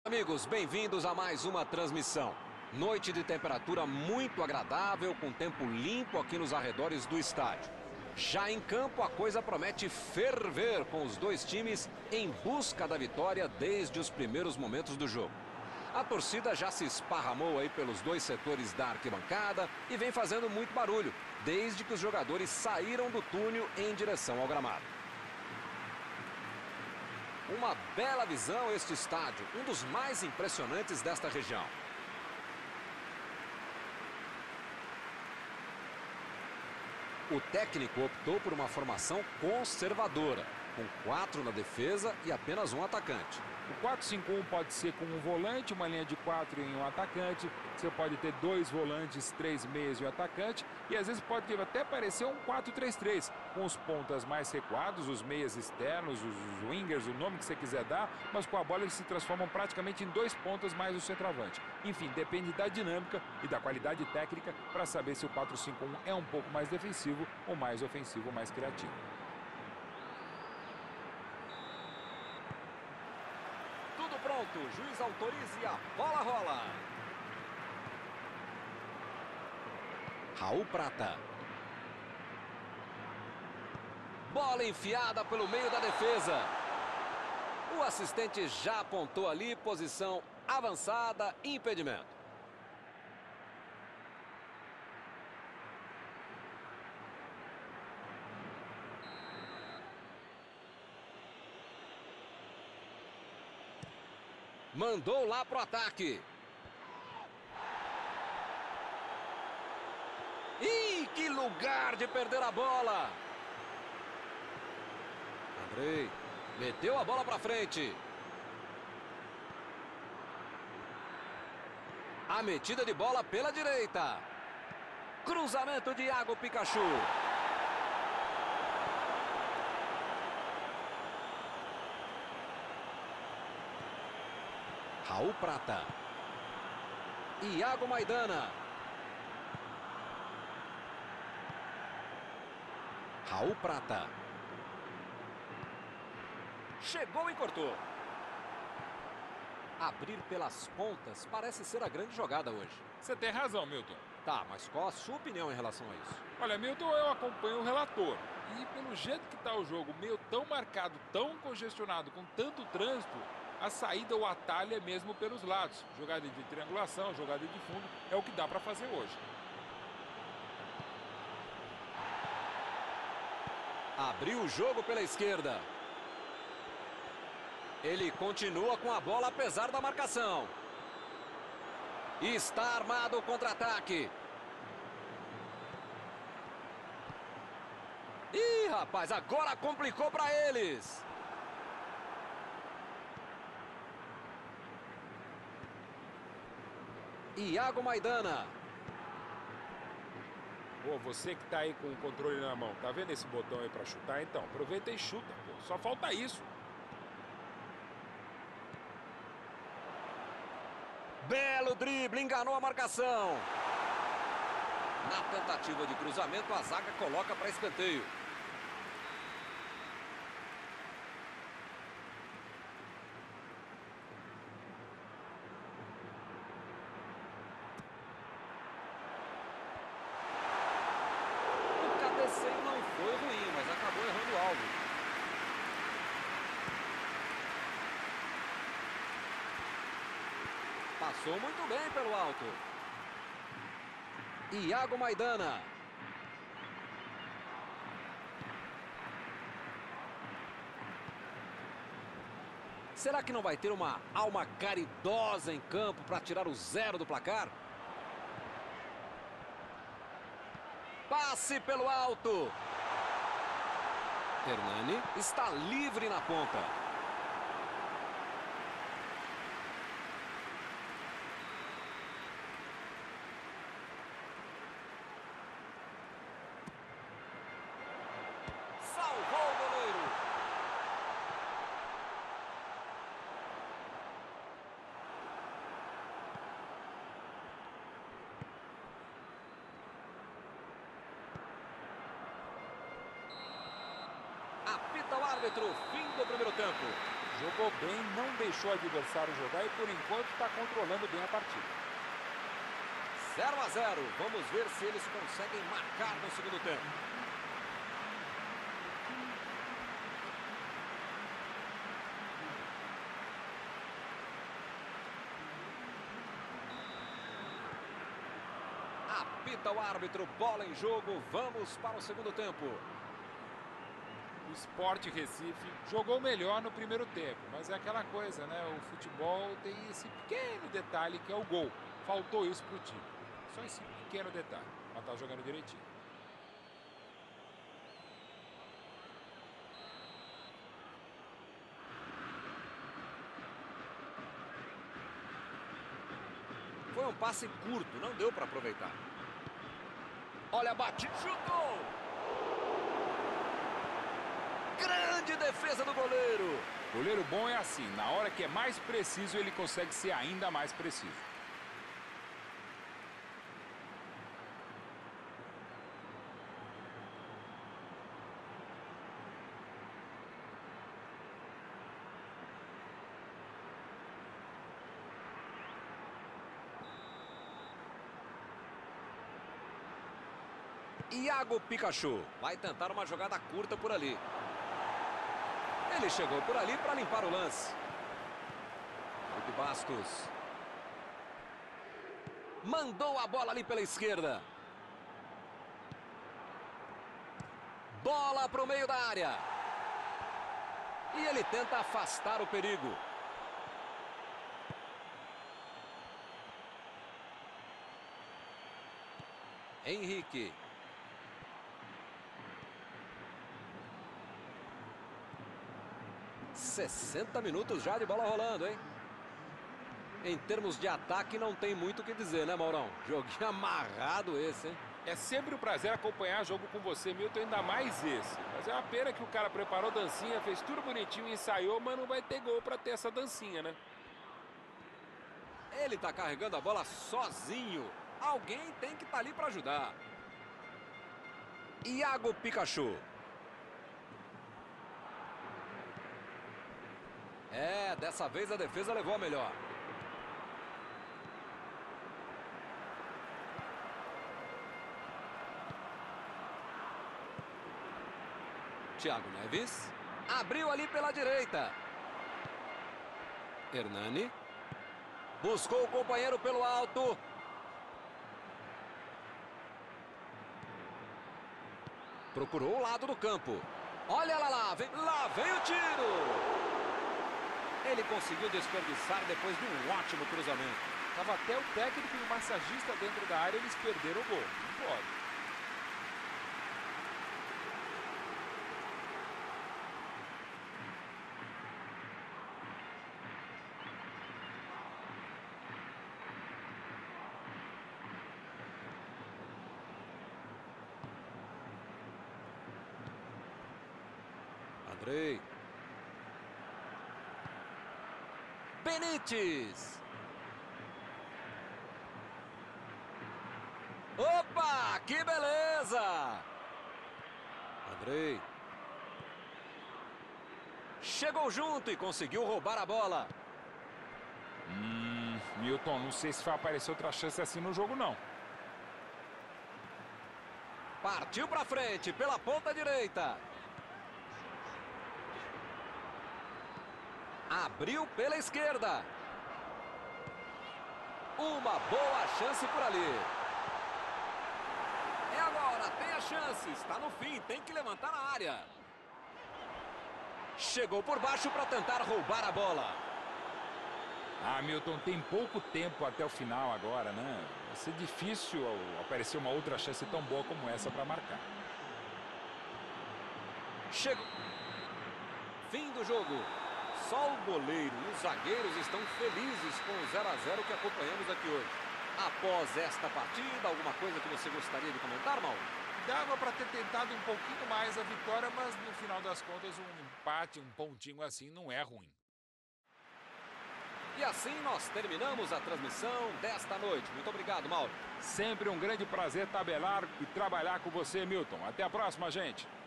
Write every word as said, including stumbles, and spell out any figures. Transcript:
Amigos, bem-vindos a mais uma transmissão. Noite de temperatura muito agradável, com tempo limpo aqui nos arredores do estádio. Já em campo, a coisa promete ferver com os dois times em busca da vitória desde os primeiros momentos do jogo. A torcida já se esparramou aí pelos dois setores da arquibancada e vem fazendo muito barulho, desde que os jogadores saíram do túnel em direção ao gramado. Uma bela visão este estádio, um dos mais impressionantes desta região. O técnico optou por uma formação conservadora, com quatro na defesa e apenas um atacante. O quatro cinco um pode ser com um volante, uma linha de quatro e um atacante. Você pode ter dois volantes, três meias e um atacante. E às vezes pode até parecer um quatro três três, com os pontas mais recuados, os meias externos, os wingers, o nome que você quiser dar. Mas com a bola eles se transformam praticamente em dois pontas mais o centroavante. Enfim, depende da dinâmica e da qualidade técnica para saber se o quatro cinco um é um pouco mais defensivo ou mais ofensivo ou mais criativo. Pronto, o juiz autoriza e a bola rola. Raul Prata. Bola enfiada pelo meio da defesa. O assistente já apontou ali, posição avançada, impedimento. Mandou lá pro ataque. Ih, que lugar de perder a bola. Andrei meteu a bola pra frente. A metida de bola pela direita. Cruzamento de Iago Pikachu. Raul Prata. Iago Maidana. Raul Prata. Chegou e cortou. Abrir pelas pontas parece ser a grande jogada hoje. Você tem razão, Milton. Tá, mas qual a sua opinião em relação a isso? Olha, Milton, eu acompanho o relator. E pelo jeito que está o jogo, meio tão marcado, tão congestionado, com tanto trânsito, a saída ou atalho é mesmo pelos lados. Jogada de triangulação, jogada de fundo, é o que dá para fazer hoje. Abriu o jogo pela esquerda. Ele continua com a bola apesar da marcação. Está armado o contra-ataque. Ih, rapaz, agora complicou para eles. Iago Maidana. Pô, você que tá aí com o controle na mão, tá vendo esse botão aí pra chutar? Então, aproveita e chuta, pô. Só falta isso. Belo drible, enganou a marcação. Na tentativa de cruzamento, a zaga coloca para escanteio. Não foi ruim, mas acabou errando o alvo. Passou muito bem pelo alto. Iago Maidana. Será que não vai ter uma alma caridosa em campo para tirar o zero do placar? Passe pelo alto. Hernani está livre na ponta. Salvou o goleiro. Apita o árbitro, fim do primeiro tempo. Jogou bem, não deixou o adversário jogar e por enquanto está controlando bem a partida. zero a zero. Vamos ver se eles conseguem marcar no segundo tempo. Apita o árbitro, bola em jogo, vamos para o segundo tempo. O Sport Recife jogou melhor no primeiro tempo, mas é aquela coisa, né? O futebol tem esse pequeno detalhe que é o gol. Faltou isso para o time. Só esse pequeno detalhe, mas tá jogando direitinho. Foi um passe curto, não deu para aproveitar. Olha, bate, chutou! Grande defesa do goleiro. Goleiro bom é assim, na hora que é mais preciso, ele consegue ser ainda mais preciso. Iago Pikachu vai tentar uma jogada curta por ali. Ele chegou por ali para limpar o lance. Felipe Bastos. Mandou a bola ali pela esquerda. Bola para o meio da área. E ele tenta afastar o perigo. Henrique. sessenta minutos já de bola rolando, hein? Em termos de ataque não tem muito o que dizer, né, Maurão? Joguinho amarrado esse, hein? É sempre um prazer acompanhar jogo com você, Milton, ainda mais esse. Mas é uma pena que o cara preparou dancinha, fez tudo bonitinho, ensaiou, mas não vai ter gol pra ter essa dancinha, né? Ele tá carregando a bola sozinho. Alguém tem que estar ali pra ajudar. Iago Pikachu. É, dessa vez a defesa levou a melhor. Thiago Neves. Abriu ali pela direita. Hernani. Buscou o companheiro pelo alto. Procurou o lado do campo. Olha lá, lá, vem, lá vem o tiro. Ele conseguiu desperdiçar depois de um ótimo cruzamento. Tava até o técnico e o massagista dentro da área, eles perderam o gol. Não pode. Andrei. Benítez. Opa, que beleza! Andrei. Chegou junto e conseguiu roubar a bola. Hum, Milton, não sei se vai aparecer outra chance assim no jogo, não. Partiu para frente pela ponta direita. Abriu pela esquerda. Uma boa chance por ali. É agora, tem a chance. Está no fim, tem que levantar a área. Chegou por baixo para tentar roubar a bola. Ah, Milton, tem pouco tempo até o final agora, né? Vai ser difícil aparecer uma outra chance tão boa como essa para marcar. Chegou. Fim do jogo. Só o goleiro e os zagueiros estão felizes com o zero a zero que acompanhamos aqui hoje. Após esta partida, alguma coisa que você gostaria de comentar, Mauro? Dava para ter tentado um pouquinho mais a vitória, mas no final das contas um empate, um pontinho assim não é ruim. E assim nós terminamos a transmissão desta noite. Muito obrigado, Mauro. Sempre um grande prazer tabelar e trabalhar com você, Milton. Até a próxima, gente.